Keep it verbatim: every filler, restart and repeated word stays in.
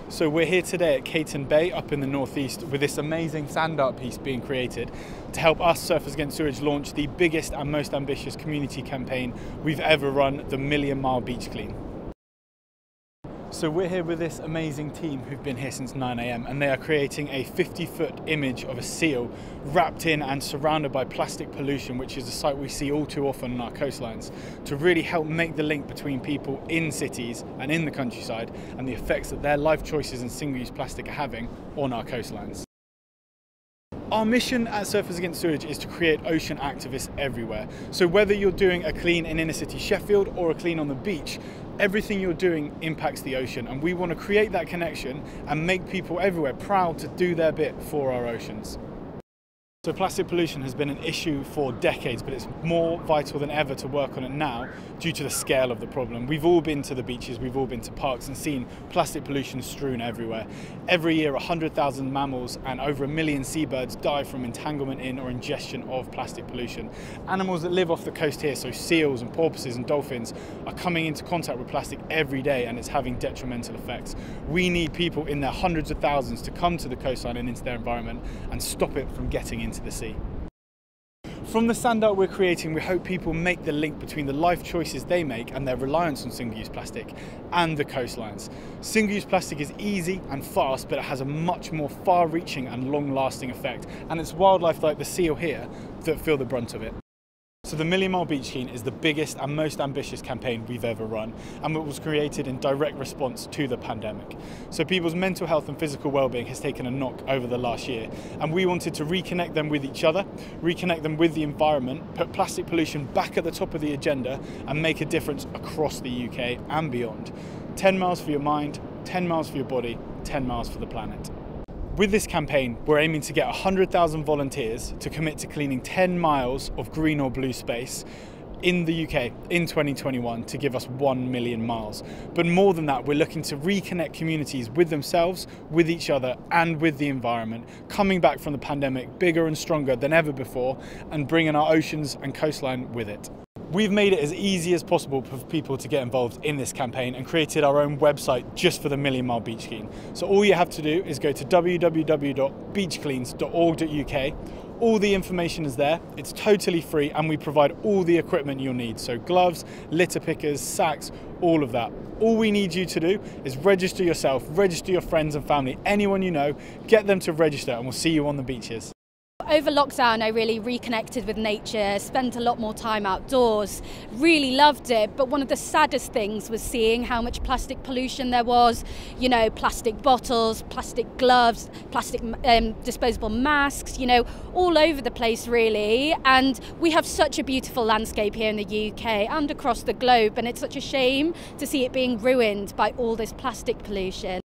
So we're here today at Caton Bay up in the northeast with this amazing sand art piece being created to help us, Surfers Against Sewage, launch the biggest and most ambitious community campaign we've ever run, the Million Mile Beach Clean. So we're here with this amazing team who've been here since nine A M and they are creating a fifty foot image of a seal wrapped in and surrounded by plastic pollution, which is a sight we see all too often on our coastlines, to really help make the link between people in cities and in the countryside and the effects that their life choices in single-use plastic are having on our coastlines. Our mission at Surfers Against Sewage is to create ocean activists everywhere. So whether you're doing a clean in inner city Sheffield or a clean on the beach, everything you're doing impacts the ocean, and we want to create that connection and make people everywhere proud to do their bit for our oceans. So plastic pollution has been an issue for decades, but it's more vital than ever to work on it now due to the scale of the problem. We've all been to the beaches, we've all been to parks and seen plastic pollution strewn everywhere. Every year one hundred thousand mammals and over a million seabirds die from entanglement in or ingestion of plastic pollution. Animals that live off the coast here, so seals and porpoises and dolphins, are coming into contact with plastic every day and it's having detrimental effects. We need people in their hundreds of thousands to come to the coastline and into their environment and stop it from getting into the sea. From the sand art we're creating, we hope people make the link between the life choices they make and their reliance on single-use plastic and the coastlines. Single-use plastic is easy and fast, but it has a much more far-reaching and long-lasting effect, and it's wildlife like the seal here that feel the brunt of it. So the Million Mile Beach Clean is the biggest and most ambitious campaign we've ever run, and it was created in direct response to the pandemic. So people's mental health and physical well-being has taken a knock over the last year, and we wanted to reconnect them with each other, reconnect them with the environment, put plastic pollution back at the top of the agenda and make a difference across the U K and beyond. ten miles for your mind, ten miles for your body, ten miles for the planet. With this campaign, we're aiming to get one hundred thousand volunteers to commit to cleaning ten miles of green or blue space in the U K in twenty twenty-one to give us one million miles. But more than that, we're looking to reconnect communities with themselves, with each other, and with the environment, coming back from the pandemic bigger and stronger than ever before, and bringing our oceans and coastline with it. We've made it as easy as possible for people to get involved in this campaign and created our own website just for the Million Mile Beach Clean. So all you have to do is go to w w w dot beach cleans dot org dot u k. All the information is there, it's totally free, and we provide all the equipment you'll need. So gloves, litter pickers, sacks, all of that. All we need you to do is register yourself, register your friends and family, anyone you know, get them to register, and we'll see you on the beaches. Over lockdown, I really reconnected with nature, spent a lot more time outdoors, really loved it. But one of the saddest things was seeing how much plastic pollution there was. You know, plastic bottles, plastic gloves, plastic um, disposable masks, you know, all over the place really. And we have such a beautiful landscape here in the U K and across the globe, and it's such a shame to see it being ruined by all this plastic pollution.